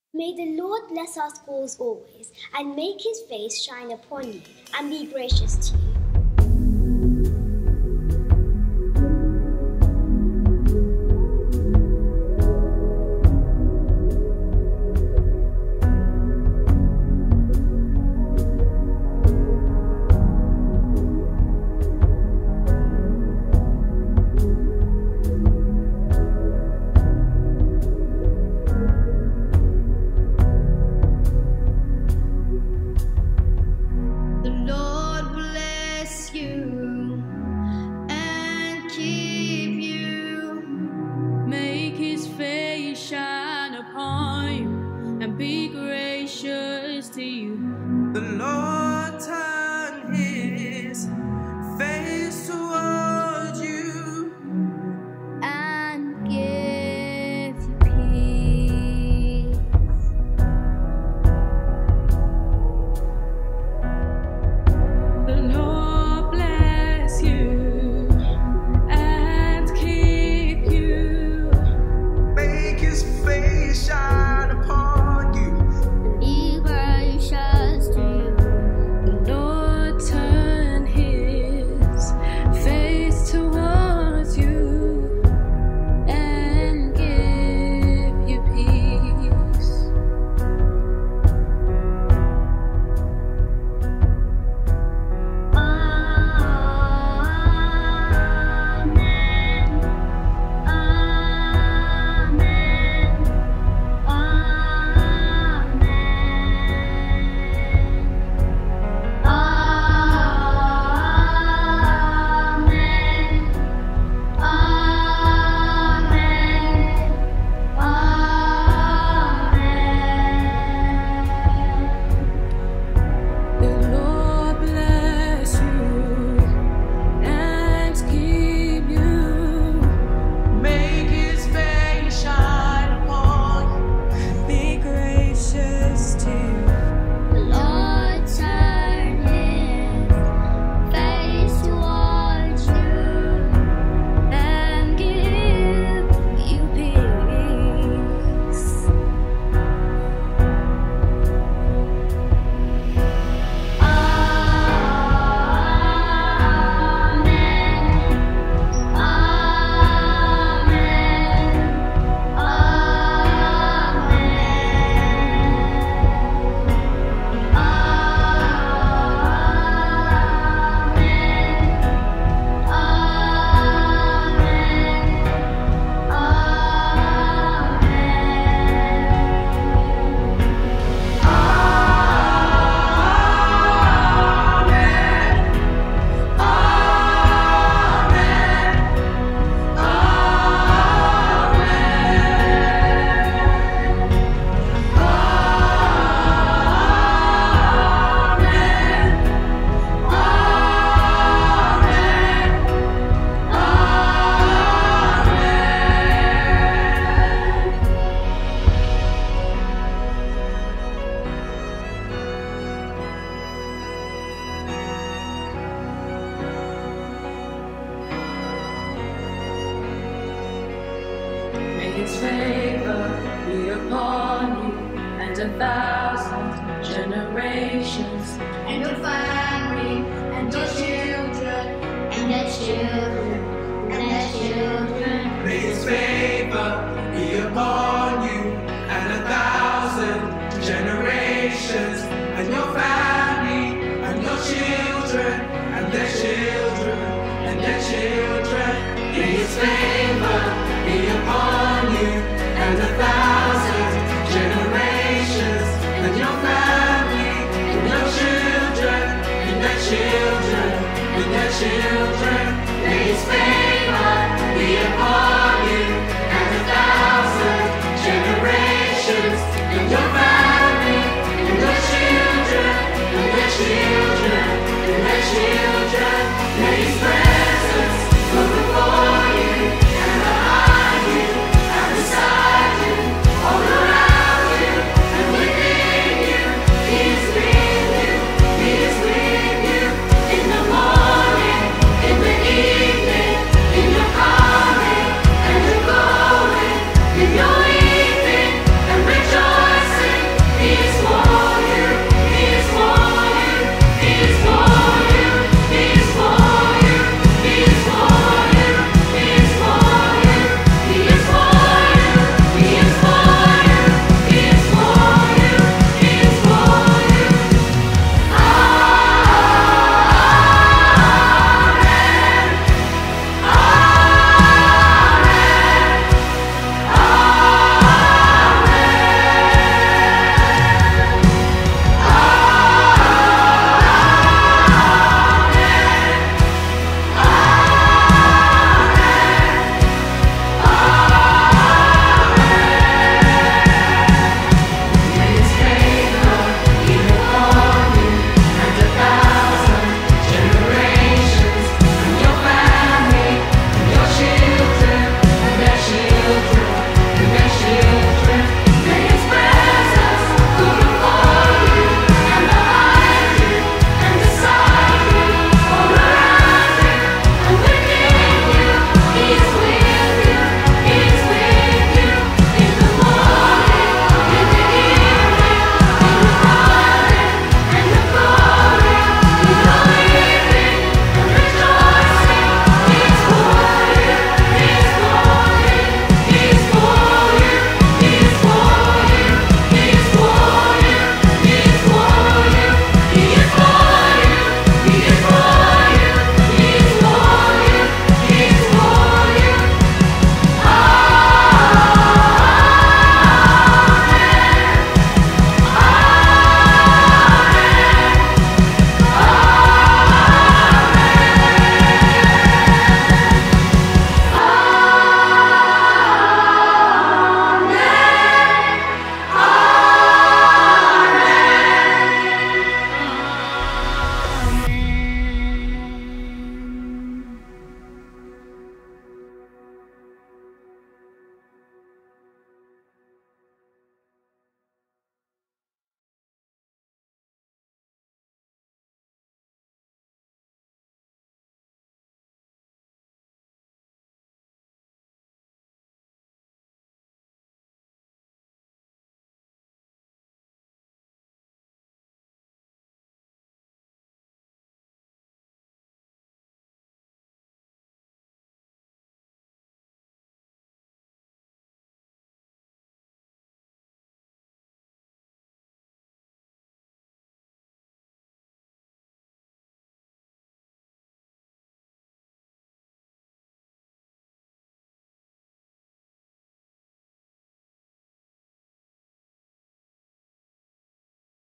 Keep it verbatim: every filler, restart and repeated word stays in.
May the Lord bless our schools always, and make his face shine upon you, and be gracious to you. His favor be upon you and a thousand generations, and your family, and your children, and their children, and their children. May his favor be upon you and a thousand generations, and your family, and your children, and their children, and their children. May his favor be upon you and a thousand generations, and your family, and your children, and their children, and their children.